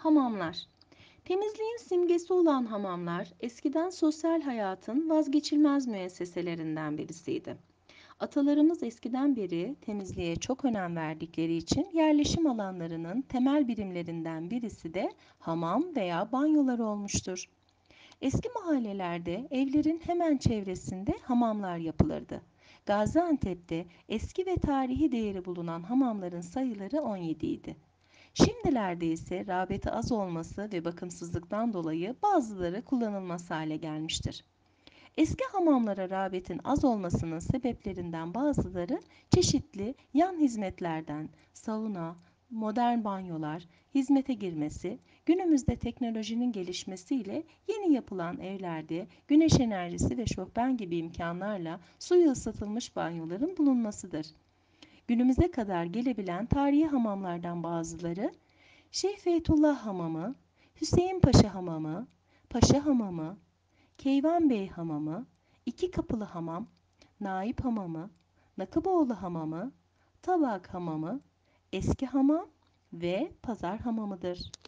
Hamamlar. Temizliğin simgesi olan hamamlar, eskiden sosyal hayatın vazgeçilmez müesseselerinden birisiydi. Atalarımız eskiden beri temizliğe çok önem verdikleri için yerleşim alanlarının temel birimlerinden birisi de hamam veya banyolar olmuştur. Eski mahallelerde evlerin hemen çevresinde hamamlar yapılırdı. Gaziantep'te eski ve tarihi değeri bulunan hamamların sayıları 17 idi. Şimdilerde ise rağbeti az olması ve bakımsızlıktan dolayı bazıları kullanılmaz hale gelmiştir. Eski hamamlara rağbetin az olmasının sebeplerinden bazıları çeşitli yan hizmetlerden sauna, modern banyolar hizmete girmesi, günümüzde teknolojinin gelişmesiyle yeni yapılan evlerde güneş enerjisi ve şofben gibi imkanlarla suyu ısıtılmış banyoların bulunmasıdır. Günümüze kadar gelebilen tarihi hamamlardan bazıları Şeyh Feytullah Hamamı, Hüseyin Paşa Hamamı, Paşa Hamamı, Keyvan Bey Hamamı, İki Kapılı Hamam, Naip Hamamı, Nakıboğlu Hamamı, Tabak Hamamı, Eski Hamam ve Pazar Hamamıdır.